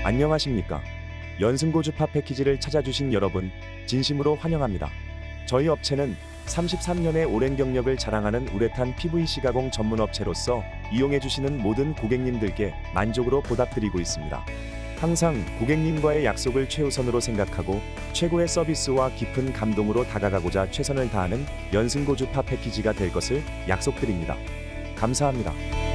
안녕하십니까? 연승고주파 패키지를 찾아주신 여러분, 진심으로 환영합니다. 저희 업체는 33년의 오랜 경력을 자랑하는 우레탄 PVC 가공 전문 업체로서 이용해주시는 모든 고객님들께 만족으로 보답드리고 있습니다. 항상 고객님과의 약속을 최우선으로 생각하고 최고의 서비스와 깊은 감동으로 다가가고자 최선을 다하는 연승고주파 패키지가 될 것을 약속드립니다. 감사합니다.